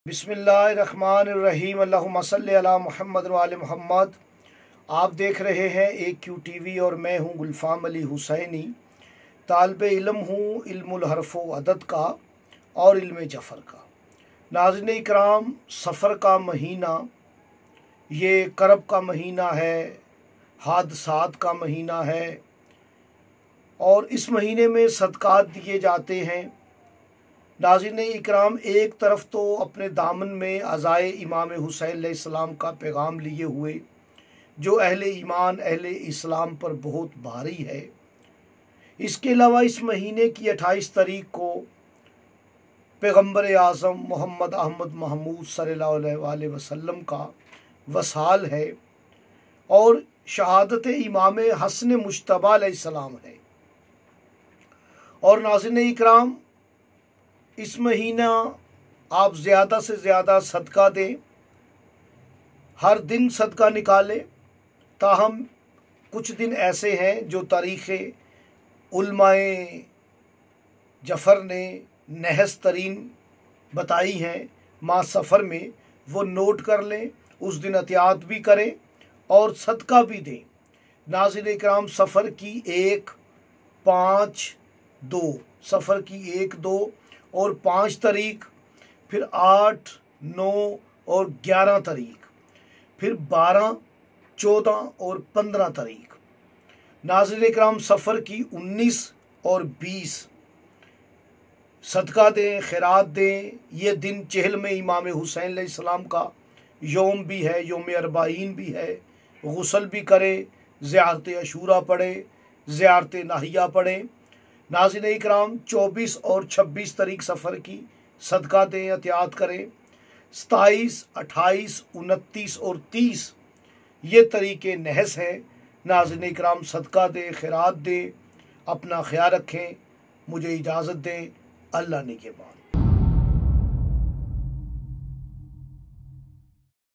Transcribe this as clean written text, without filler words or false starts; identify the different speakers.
Speaker 1: बिस्मिल्लाहिर्रहमानिर्रहीम अल्लाहुम्मा सल्लि अला मुहम्मद व आले मुहम्मद। आप देख रहे हैं AQ TV और मैं हूं गुलफ़ाम अली हुसैनी। तालिब इल्म हूँ इल्मुल हर्फ़ व अदद का और इल्म जफ़र का। नाज़रीन इकराम, सफ़र का महीना ये करब का महीना है, हादसात का महीना है और इस महीने में सदक़ात दिए जाते हैं। नाज़रीन इकराम, एक तरफ तो अपने दामन में अज़ाए इमाम हुसैन अलैहिस्सलाम का पैगाम लिए हुए जो अहले ईमान अहले इस्लाम पर बहुत भारी है। इसके अलावा इस महीने की 28 तारीख को पैगम्बर आज़म मोहम्मद अहमद महमूद सल्लल्लाहु अलैहि वसल्लम का वसाल है और शहादत इमाम हसन मुज्तबा अलैहिस्सलाम है। और नाज़रीन इकराम, इस महीना आप ज़्यादा से ज़्यादा सदका दें, हर दिन सदका निकालें। ताहम कुछ दिन ऐसे हैं जो तारीख़ उलमाए जफ़र ने नहस तरीन बताई हैं माह सफ़र में, वो नोट कर लें, उस दिन एहतियात भी करें और सदका भी दें। नाज़रीन इकराम, सफ़र की 1, 5, 2, सफ़र की 1, 2 और 5 तारीख, फिर 8, 9 और 11 तारीख, फिर 12, 14 और 15 तारीख। नाज़रीन इकराम, सफ़र की 19 और 20 सदका दें, खैरात दें। ये दिन चहल में इमाम हुसैन अलैहिस्सलाम का यौम भी है, यौम अरबाईन भी है। गुस्ल भी करें, ज़ियारत अशूरा पढ़ें, ज़ियारत नाहिया पढ़ें। नाज़रीन इकराम, 24 और 26 तारीख सफ़र की सदका दें, एहतियात करें। 27, 28, 29 और 30 ये तरीक़े नहस हैं। नाज़रीन इकराम, सदका दें, खैरात दें, अपना ख्याल रखें। मुझे इजाज़त दें। अल्लाह निगहबान।